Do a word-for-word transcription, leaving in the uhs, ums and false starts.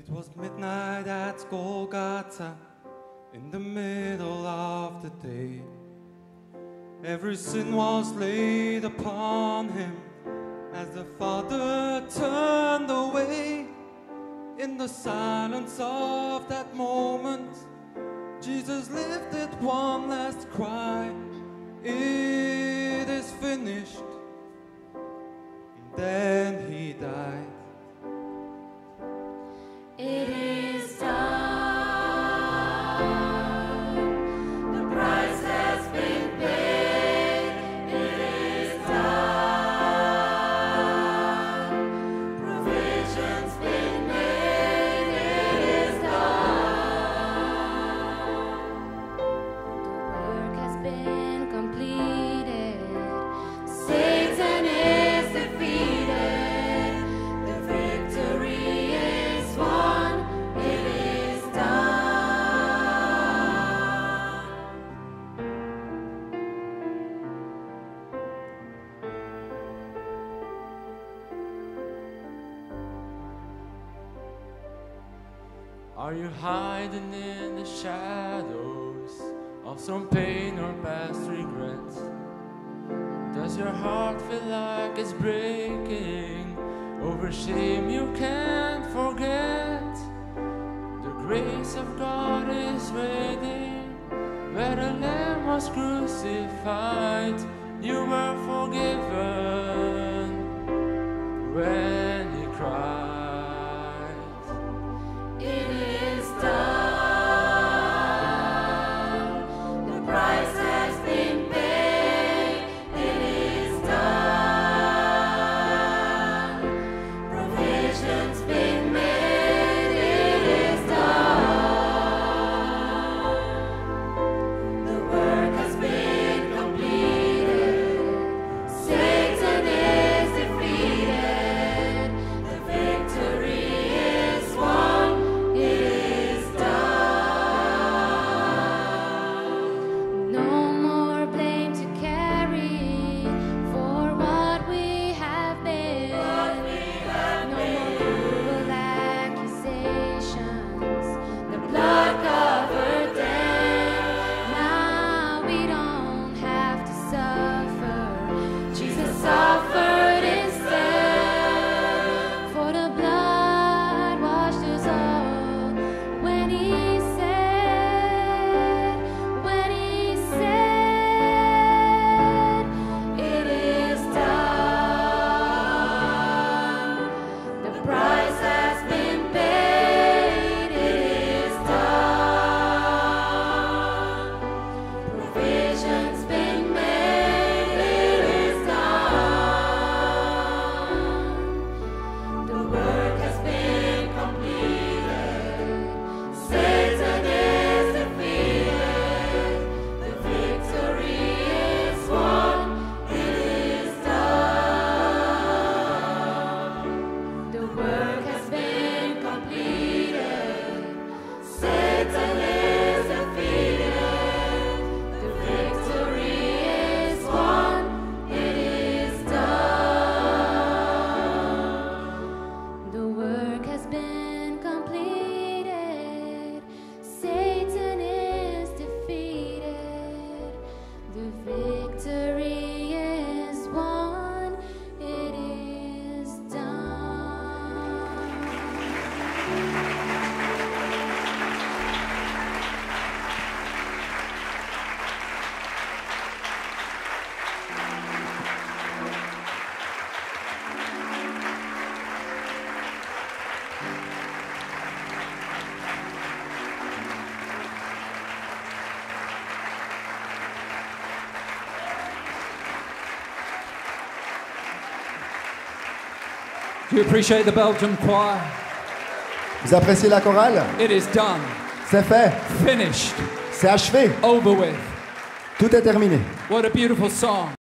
It was midnight at Golgotha, in the middle of the day. Every sin was laid upon him as the Father turned away. In the silence of that moment, Jesus lifted one last cry. It is finished. And then he died. It is done. The price has been paid. It is done. Provision's been made. It is done. The work has been completed. Satan is defeated. The victory is won. It is done. Are you hiding in the shadows of some pain or past regrets? Does your heart feel like it's breaking over shame you can't forget? The grace of God is waiting where the Lamb was crucified. You were forgiven when He cried. It is done. The price has been paid. It is done. Provision's been made. It is done. The work has been completed. Satan is defeated. The victory is won. It is done. No more blame to carry for what we have been. No more cruel accusations. The blood covered them. Now we don't have to suffer. Jesus suffered instead. For the blood washed us all. When He said, when He said, it is done. The price has been paid. It is done. Provision's been made. It is done. The work has been completed. Satan is defeated. The victory is won. It is done. The work has been completed. Satan is defeated. The victory is won. It is done. The work has been completed. Satan is defeated. The victory is won. It is done. Do you appreciate the Belgium choir? Vous appréciez la chorale? It is done, C'est fait. finished, C'est achevé. over with. Tout est terminé. What a beautiful song.